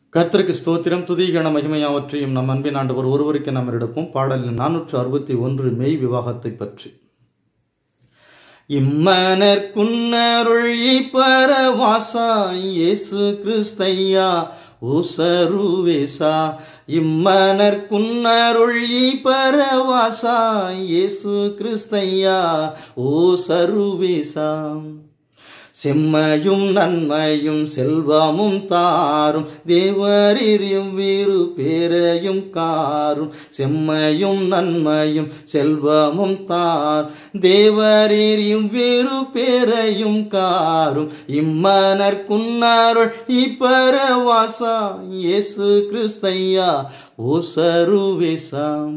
கர்த்தருக்கு ஸ்தோத்திரம். துதி கன மகிமையாவற்றையும் நம் அன்பின் ஆண்டவர் ஒருவருக்கு நாம் எடுப்போம். பாடல் 461 மெய் விவாகத்தை பற்றி. இம்மனர் குன்னருள் பரவாசா இயேசு கிறிஸ்தையா ஓசருவேசா. இம்மனர் குன்னருள் பரவாசா இயேசு கிறிஸ்தையா ஓசருவேசா. செம்மையும் நன்மையும் செல்வமும் தாரும் தேவரீரும் வீறு பேரையும் காரும். செம்மையும் நன்மையும் செல்வமும் தார் தேவரீரும் வீறு பேரையும் காரும். இம்மனர் குன்னருள் இப்பரவாசா இயேசு கிறிஸ்தையா ஓசருவேசாம்.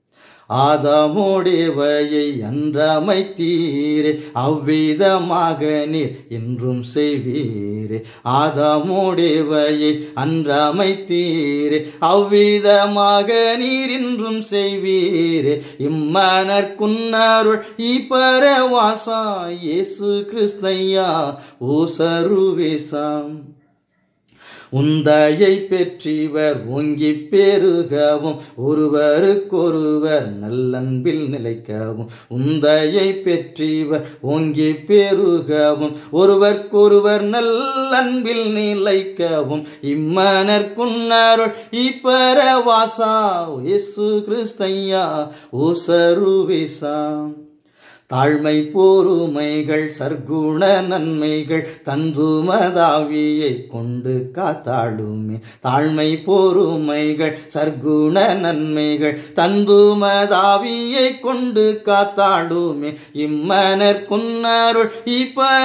ஆதாமோடேவையை அன்றமைத்தீரே அவ்விதமாக நீர் என்றும் செய்வீரே. ஆதாமோடேவையை அன்றமைத்தீரே அவ்விதமாக நீர் என்றும் செய்வீரே. இம்மனர் குன்னருள் இப்பரவாசா இயேசு கிறிஸ்தையா ஓசருவேசாம். உந்தையை பெற்றிவர் ஓங்கி பெருகவும் ஒருவருக்கொருவர் நல்லன்பில் நிலைக்கவும். உந்தையை பெற்றிவர் ஓங்கி பெருகவும் ஒருவருக்கொருவர் நல்லன்பில் நிலைக்கவும். இம்மனர் குன்னருள் இப்பரவாசா இயேசு கிறிஸ்தையா ஓசருவேசாம். தாழ்மை பொறுமைகள் சர்க்குண நன்மைகள் தந்துமதாவியை கொண்டு காத்தாளுமே. தாழ்மை பொறுமைகள் சர்க்குண நன்மைகள் தந்துமதாவியை கொண்டு காத்தாளுமே. இம்மனர் குன்னருள்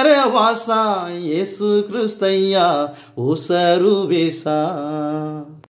இப்பரவாசா இயேசு கிறிஸ்தையா ஓசருவேசா.